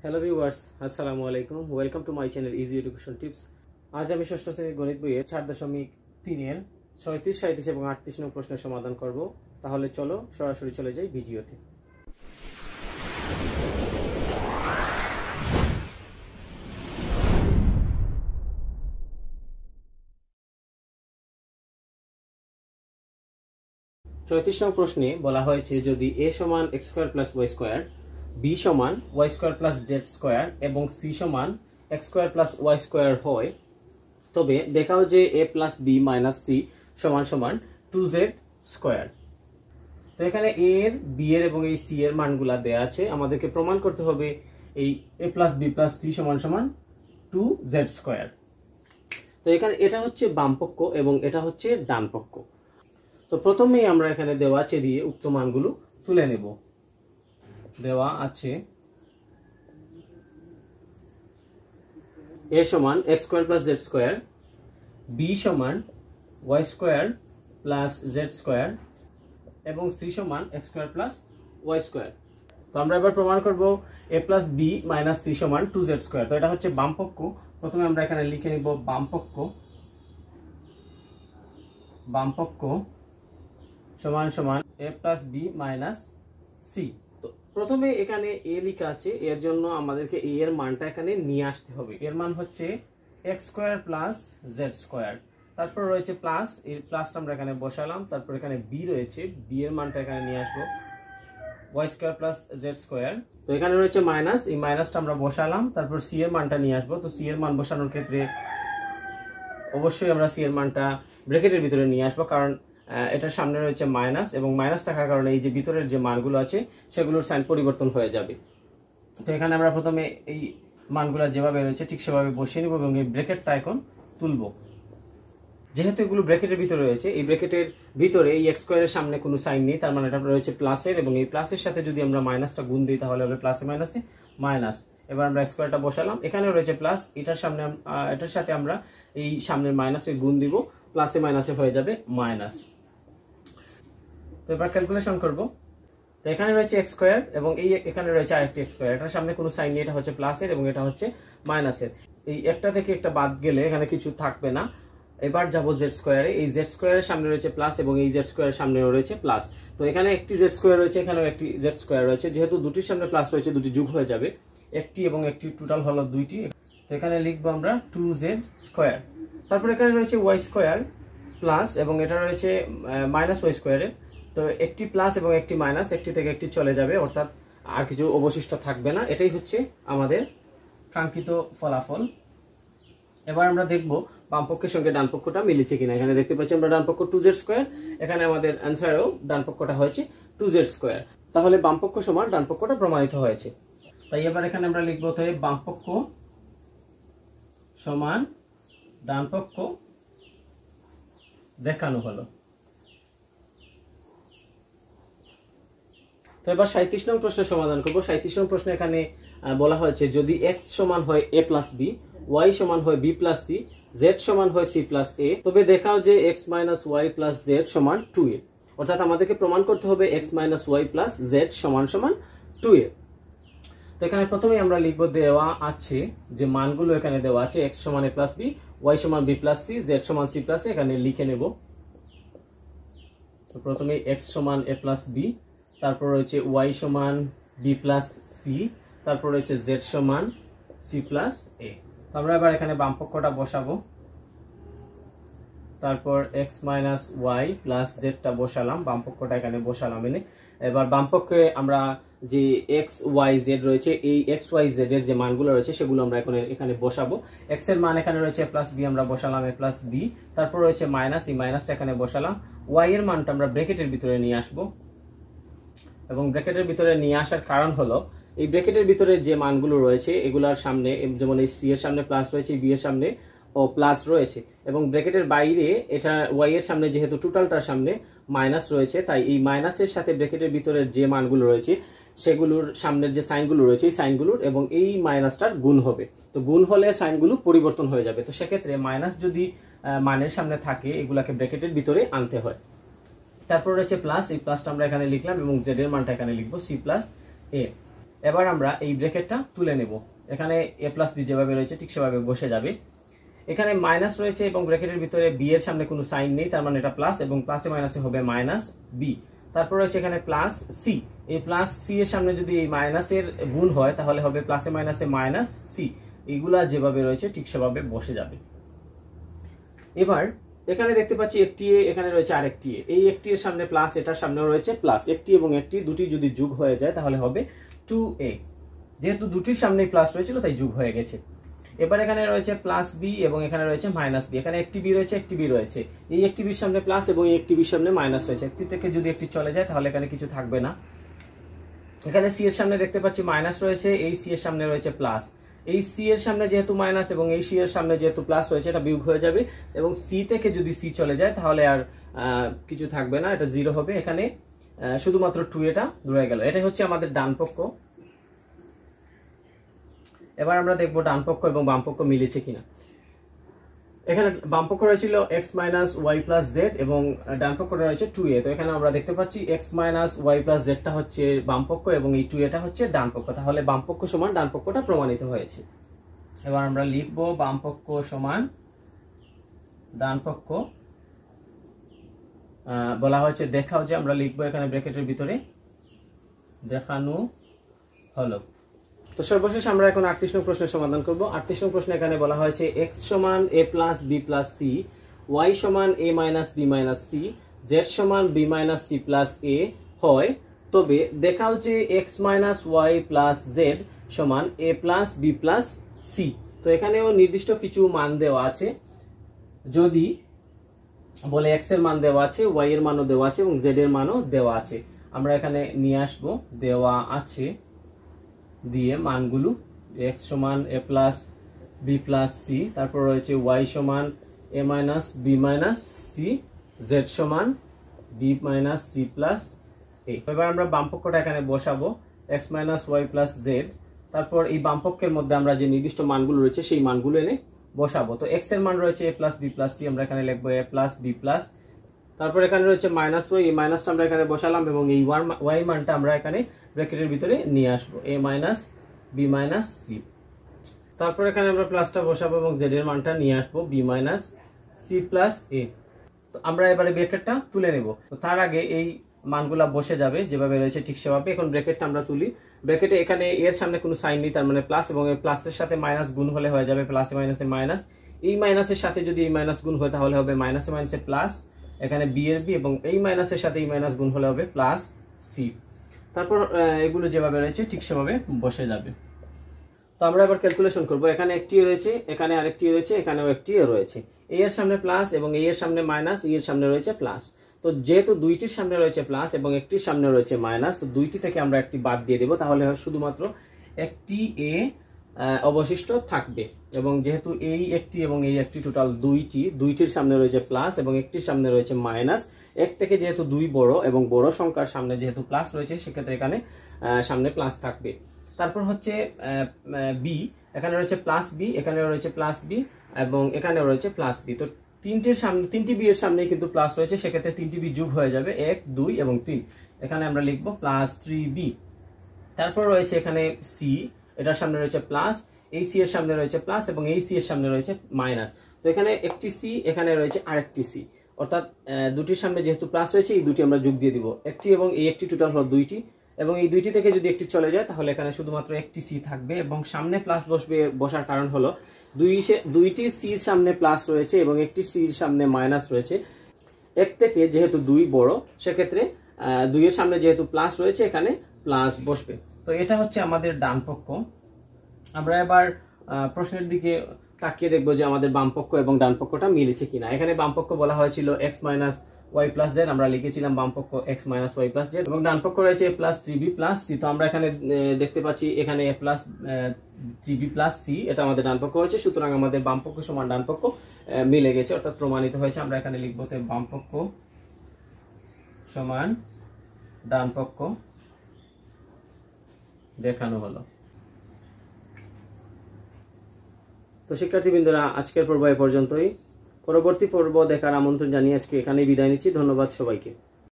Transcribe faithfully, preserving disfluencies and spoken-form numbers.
Hello viewers, আসসালামু আলাইকুম। Welcome to my channel easy education tips. আজ আমি ষষ্ঠ শ্রেণীর গণিত বইয়ের চার দশমিক তিনের ছয়ত্রিশ, সাঁইত্রিশ এবং আটত্রিশ নং প্রশ্নের সমাধান করব। তাহলে চলো সরাসরি চলে যাই ভিডিওতে। ছয়ত্রিশ নং প্রশ্নে বলা হয়েছে যদি এ সমান X square plus Y square, B সমান Y square plus Z square এবং সি সমান X square plus Y square হয়, তবে দেখাও যে A plus B minus C সমান সমান টু জেড স্কোয়ার। তো এখানে এ এর, বি এর এবং এই সি এর মানগুলা দেয়া আছে। আমাদেরকে প্রমাণ করতে হবে এই A plus B plus C সমান সমান টু জেড স্কোয়ার। তো এখানে এটা হচ্ছে বাম পক্ষ এবং এটা হচ্ছে ডান পক্ষ। তো প্রথমেই আমরা এখানে দেওয়া আছে দিয়ে উক্ত মানগুলো তুলে নেব। দেওয়া আছে এ সমান X square plus Z square, B সমান Y square plus Z square এবং সি সমান X square plus Y square. তো আমরা এবার প্রমাণ করব A plus B minus C সমান টু জেড স্কোয়ার। তো এটা হচ্ছে বাম পক্ষ। প্রথমে আমরা এখানে লিখে নিব বাম পক্ষ বাম পক্ষ সমান সমান A plus B minus C. তো প্রথমে এখানে এ লেখা আছে, এর জন্য আমাদেরকে এ এর মানটা এখানে নিয়ে আসতে হবে। এর মান হচ্ছে X square plus Z square. তারপর রয়েছে প্লাস, এই প্লাসটা আমরা এখানে বসালাম। তারপর এখানে বি রয়েছে, বি এর মানটা এখানে নিয়ে আসবো Y square plus Z square. তো এখানে রয়েছে মাইনাস, এই মাইনাসটা আমরা বসালাম। তারপর সি এর মানটা নিয়ে আসবো। তো সি এর মান বসানোর ক্ষেত্রে অবশ্যই আমরা সি এর মানটা ব্র্যাকেটের ভিতরে নিয়ে আসবো, কারণ এটার সামনে রয়েছে মাইনাস এবং মাইনাস থাকার কারণে এই যে ভিতরের যে মানগুলো আছে সেগুলোর সাইন পরিবর্তন হয়ে যাবে। তো এখানে আমরা প্রথমে এই মানগুলো যেভাবে রয়েছে ঠিক সেভাবে বসিয়ে নিব এবং এই ব্র্যাকেটটা এখন তুলব। যেহেতু এগুলো ব্র্যাকেটের ভিতরে রয়েছে, এই ব্র্যাকেটের ভিতরে এই এক্স স্কোয়ারের সামনে কোনো সাইন নেই, তার মানে এটা রয়েছে প্লাসের, এবং এই প্লাসের সাথে যদি আমরা মাইনাসটা গুণ দিই তাহলে হবে প্লাসে মাইনাসে মাইনাস। এবার আমরা এক্স স্কোয়ারটা বসালাম, এখানে রয়েছে প্লাস, এটার সামনে এটার সাথে আমরা এই সামনের মাইনাসে গুণ দিব, প্লাসে মাইনাসে হয়ে যাবে মাইনাস। তো এবার ক্যালকুলেশন করব। তো এখানে রয়েছে এক্স স্কোয়ার এবং এই এখানে রয়েছে আরেকটি এক্স স্কোয়ার। এটার সামনে কোনো সাইন নেই, এটা হচ্ছে প্লাসের এবং এটা হচ্ছে মাইনাসের। এই একটা থেকে একটা বাদ গেলে এখানে কিছু থাকবে না। এবার যাব জেড স্কোয়ারে। এই জেড স্কোয়ারের সামনে রয়েছে প্লাস এবং এই জেড স্কোয়ারের সামনেও রয়েছে প্লাস। তো এখানে একটি জেড স্কোয়ার রয়েছে, এখানেও একটি জেড স্কোয়ার রয়েছে। যেহেতু দুটির সামনে প্লাস রয়েছে, দুটি যোগ হয়ে যাবে, একটি এবং একটি টোটাল হলো দুইটি। তো এখানে লিখবো আমরা টু জেড স্কোয়ার। তারপর এখানে রয়েছে ওয়াই স্কোয়ার প্লাস এবং এটা রয়েছে মাইনাস ওয়াই স্কোয়ারে। তো একটি প্লাস এবং একটি মাইনাস, একটি থেকে একটি চলে যাবে, অর্থাৎ আর কিছু অবশিষ্ট থাকবে না। এটাই হচ্ছে আমাদের কাঙ্ক্ষিত ফলাফল। এবার আমরা দেখব বাম পক্ষের সঙ্গে ডান পক্ষটা মিলেছে কিনা। এখানে দেখতে পাচ্ছি আমরা ডান পক্ষ টু জেড স্কোয়ার, এখানে আমাদের অ্যান্সারেও ডান পক্ষটা হয়েছে টু জেড স্কোয়ার। তাহলে বাম পক্ষ সমান ডান পক্ষটা প্রমাণিত হয়েছে। তাই এবার এখানে আমরা লিখবো তাই বাম পক্ষ সমান ডান পক্ষ দেখানো হলো। তো এবার সাঁইত্রিশ নং প্রশ্নের সমাধান করবো। সাঁইত্রিশ নং প্রশ্নে এখানে বলা হয়েছে যদি এক্স সমান হয় এ প্লাস বি, ওয়াই সমান হয় বি প্লাস সি, জেড সমান হয় সি প্লাস এ, তবে দেখাও যে X minus Y plus Z সমান টু এ। অর্থাৎ আমাদেরকে প্রমাণ করতে হবে X minus Y plus Z সমান সমান টু এ। তো এখানে প্রথমে আমরা লিখবো দেওয়া আছে যে মানগুলো এখানে দেওয়া আছে, এক্স সমান এ প্লাস বি, ওয়াই সমান বি প্লাস সি, জেড সমান সি প্লাস এ। এখানে লিখে নেব। তো প্রথমে এক্স সমান এ প্লাস বি, তারপর রয়েছে ওয়াই সমান বি প্লাস সি, তারপর রয়েছে জেড সমান সি প্লাস এ। তো আমরা এবার এখানে বাম পক্ষটা বসাবো। তারপর এক্স মাইনাস ওয়াই প্লাস জেডটা বসালাম, বাম পক্ষটা এখানে বসালাম এনে। এবার বাম পক্ষে আমরা যে এক্স ওয়াই জেড রয়েছে, এই এক্স ওয়াই জেড এর যে মানগুলো রয়েছে সেগুলো আমরা এখন এখানে বসাবো। এক্স এর মান এখানে রয়েছে প্লাস বি, আমরা বসালাম এ প্লাস বি। তারপর রয়েছে মাইনাস, এই মাইনাসটা এখানে বসালাম। ওয়াই এর মানটা আমরা ব্র্যাকেটের ভিতরে নিয়ে আসবো এবং ব্র্যাকেটের ভিতরে নিয়ে আসার কারণ হলো এই ব্র্যাকেটের ভিতরে যে মানগুলো রয়েছে এগুলার সামনে, যেমন এই সি এর সামনে প্লাস রয়েছে, বি এর সামনে ও প্লাস রয়েছে, এবং ব্র্যাকেটের বাইরে এটা ওয়াই এর সামনে যেহেতু টোটালটার সামনে মাইনাস রয়েছে, তাই এই মাইনাসের সাথে ব্র্যাকেটের ভিতরে যে মানগুলো রয়েছে সেগুলোর সামনের যে সাইনগুলো রয়েছে এই সাইনগুলোর এবং এই মাইনাসটার গুণ হবে। তো গুণ হলে সাইনগুলো পরিবর্তন হয়ে যাবে। তো সেক্ষেত্রে মাইনাস যদি মানের সামনে থাকে এগুলাকে ব্র্যাকেটের ভিতরে আনতে হয়। তারপর রয়েছে প্লাস, এই প্লাসটা আমরা এখানে লিখলাম এবং জেড এর মানটা এখানে লিখবো সি প্লাস এ। এবার আমরা এই ব্র্যাকেটটা তুলে নেব। এখানে এ প্লাস বি যেভাবে রয়েছে ঠিক সেভাবে বসে যাবে। এখানে মাইনাস রয়েছে এবং ব্র্যাকেটের ভিতরে বি এর সামনে কোনো সাইন নেই, তার মানে এটা প্লাস, এবং প্লাসে মাইনাসে হবে মাইনাস বি। তারপর রয়েছে এখানে প্লাস সি। এই প্লাস সি এর সামনে যদি এই মাইনাসের গুণ হয় তাহলে হবে প্লাসে মাইনাসে মাইনাস সি। এইগুলা যেভাবে রয়েছে ঠিক সেভাবে বসে যাবে। এবার এখানে দেখতে পাচ্ছি একটি এ, এখানে রয়েছে আরেকটি এ। এই একটি এর সামনে প্লাস, এটার সামনেও রয়েছে প্লাস। একটি এবং একটি দুটি যদি যোগ হয়ে যায় তাহলে হবে টু এ। যেহেতু দুটির সামনেই প্লাস রয়েছিল তাই যোগ হয়ে গেছে। এবার এখানে রয়েছে প্লাস বি এবং এখানে রয়েছে মাইনাস বি। এখানে একটি বি রয়েছে, একটি বি রয়েছে। এই একটি বির সামনে প্লাস এবং এই একটি বির সামনে মাইনাস রয়েছে। একটি থেকে যদি একটি চলে যায় তাহলে এখানে কিছু থাকবে না। এখানে সি এর সামনে দেখতে পাচ্ছি মাইনাস রয়েছে, এই সি এর সামনে রয়েছে প্লাস। এই সি এর সামনে যেহেতু মাইনাস এবং এই সি এর সামনে যেহেতু প্লাস রয়েছে এটা বিয়োগ হয়ে যাবে, এবং সি থেকে যদি সি চলে যায় তাহলে আর কিছু থাকবে না, এটা জিরো হবে। এখানে শুধুমাত্র টু এটা রয়ে গেল। এটাই হচ্ছে আমাদের ডান পক্ষ। এবার আমরা দেখবো ডান পক্ষ এবং বাম পক্ষ মিলেছে কিনা। এখানে বাম পক্ষ রয়েছিল x minus Y plus z এবং ডান পক্ষ রয়েছে টু এ। তো এখানে আমরা দেখতে পাচ্ছি এক্স মাইনাস ওয়াই প্লাস জেডটা হচ্ছে বাম পক্ষ এবং এই টু এটা হচ্ছে ডান পক্ষ। তাহলে বাম পক্ষ সমান ডান পক্ষটা প্রমাণিত হয়েছে। এবার আমরা লিখবো বাম পক্ষ সমান ডান পক্ষ। বলা হয়েছে দেখাও যে, আমরা লিখবো এখানে ব্র্যাকেটের ভিতরে দেখানো হলো। তো সর্বশেষ আমরা এখন আটত্রিশ নং প্রশ্নের সমাধান করব। আটত্রিশ নং প্রশ্নে এখানে বলা হয়েছে এক্স সমান A plus B plus C, Y সমান এ minus b minus C, Z সমান বি মাইনাস সি প্লাস এ হয়, তবে দেখাও যে X minus Y plus Z সমান A plus B plus c. তো এখানেও নির্দিষ্ট কিছু মান দেওয়া আছে। যদি বলে এক্স এর মান দেওয়া আছে, ওয়াই এর মানও দেওয়া আছে এবং জেড এর মানও দেওয়া আছে। আমরা এখানে নিয়ে আসবো দেওয়া আছে দিয়ে মানগুলো, এক্স সমান A plus B plus C, তারপর রয়েছে ওয়াই সমান এ minus b minus C, Z সমান বি মাইনাস সি প্লাস এ। এবার আমরা বাম পক্ষটা এখানে বসাবো x minus Y plus Z. তারপর এই বাম পক্ষের মধ্যে আমরা যে নির্দিষ্ট মানগুলো রয়েছে সেই মানগুলো এনে বসাবো। তো এক্স এর মান রয়েছে a plus B plus c, আমরা এখানে লিখবো এ প্লাস বি প্লাস। তারপর এখানে রয়েছে মাইনাস ওয়াই, এই মাইনাসটা আমরা এখানে বসালাম এবং এই ওয়াই মানটা আমরা এখানে ব্র্যাকেটের ভিতরে নিয়ে আসবো a minus b minus c. তারপর এখানে আমরা প্লাসটা বসাবো এবং জেড এর মানটা নিয়ে আসবো b minus c plus a. তো আমরা এবারে ব্র্যাকেটটা তুলে নেব। তো তার আগে এই মানগুলা বসে যাবে যেভাবে রয়েছে ঠিক সেভাবে। এখন ব্র্যাকেটটা আমরা তুলি। ব্র্যাকেটে এখানে এর সামনে কোনো সাইন নেই, তার মানে প্লাস, এবং এই প্লাসের সাথে মাইনাস গুণ হলে হয়ে যাবে প্লাসে মাইনাসে মাইনাস। এই মাইনাসের সাথে যদি এই মাইনাস গুণ হয় তাহলে হবে মাইনাসে মাইনাসে প্লাস, এখানে বি এর বি, এবং এই মাইনাসের সাথে এই মাইনাস গুণ হলে হবে প্লাস সি। তারপর এগুলো যেভাবে রয়েছে ঠিক সেভাবে বসে যাবে। তো আমরা এবার ক্যালকুলেশন করব। এখানে একটি রয়েছে, এখানে আরেকটি রয়েছে, এখানেও একটি রয়েছে। এ এর সামনে প্লাস এবং এ এর সামনে মাইনাস, ই এর সামনে রয়েছে প্লাস। তো যেহেতু দুইটির সামনে রয়েছে প্লাস এবং একটির সামনে রয়েছে মাইনাস, তো দুইটি থেকে আমরা একটি বাদ দিয়ে দেব, তাহলে শুধুমাত্র একটি এ অবশিষ্ট থাকবে। এবং যেহেতু এই একটি এবং এই একটি টোটাল দুইটি, দুইটির সামনে রয়েছে প্লাস এবং একটির সামনে রয়েছে মাইনাস। এক থেকে যেহেতু দুই বড় এবং বড় সংখ্যার সামনে যেহেতু প্লাস রয়েছে সেক্ষেত্রে এখানে সামনে প্লাস থাকবে। তারপর হচ্ছে বি, এখানে রয়েছে প্লাস বি, এখানে রয়েছে প্লাস বি এবং এখানেও রয়েছে প্লাস বি। তো তিনটির সামনে, তিনটি বি এর সামনে কিন্তু প্লাস রয়েছে, সেক্ষেত্রে তিনটি বি যোগ হয়ে যাবে এক, দুই এবং তিন। এখানে আমরা লিখবো প্লাস থ্রি বি। তারপর রয়েছে এখানে সি, এটার সামনে রয়েছে প্লাস, এই সি এর সামনে রয়েছে প্লাস এবং এই সি এর সামনে রয়েছে মাইনাস। তো এখানে একটি সি, এখানে রয়েছে আরেকটি সি, অর্থাৎ দুটির সামনে যেহেতু প্লাস রয়েছে এই দুটি আমরা যোগ দিয়ে দিব। একটি এবং এই একটি টোটাল হলো দুইটি, এবং এই দুইটি থেকে যদি একটি চলে যায় তাহলে এখানে শুধুমাত্র একটি সি থাকবে। এবং সামনে প্লাস বসবে, বসার কারণ হলো দুই দুইটি সির সামনে প্লাস রয়েছে এবং একটি সির সামনে মাইনাস রয়েছে। এক থেকে যেহেতু দুই বড়, সেক্ষেত্রে দুইয়ের সামনে যেহেতু প্লাস রয়েছে এখানে প্লাস বসবে। তো এটা হচ্ছে আমাদের ডান পক্ষ। আমরা এবার প্রশ্নের দিকে তাকিয়ে দেখবো যে আমাদের বাম পক্ষ এবং ডান পক্ষটা মিলেছে কিনা। এখানে বাম পক্ষ বলা হয়েছিল x minus Y plus z, আমরা লিখেছিলাম বাম পক্ষ x minus Y plus z, এবং ডান পক্ষ রয়েছে a plus three b plus c. তো আমরা এখানে দেখতে পাচ্ছি এখানে a plus three b plus c, এটা আমাদের ডান পক্ষ হয়েছে। সুতরাং আমাদের বাম পক্ষ সমান ডান পক্ষ মিলে গেছে, অর্থাৎ প্রমাণিত হয়েছে। আমরা এখানে লিখবো বাম পক্ষ সমান ডান পক্ষ দেখানো হলো। তো শিক্ষার্থীবৃন্দরা, আজকের পর্ব এ পর্যন্তই। পরবর্তী পর্ব দেখার আমন্ত্রণ জানিয়ে আজকে এখানেই বিদায় নিচ্ছি। ধন্যবাদ সবাইকে।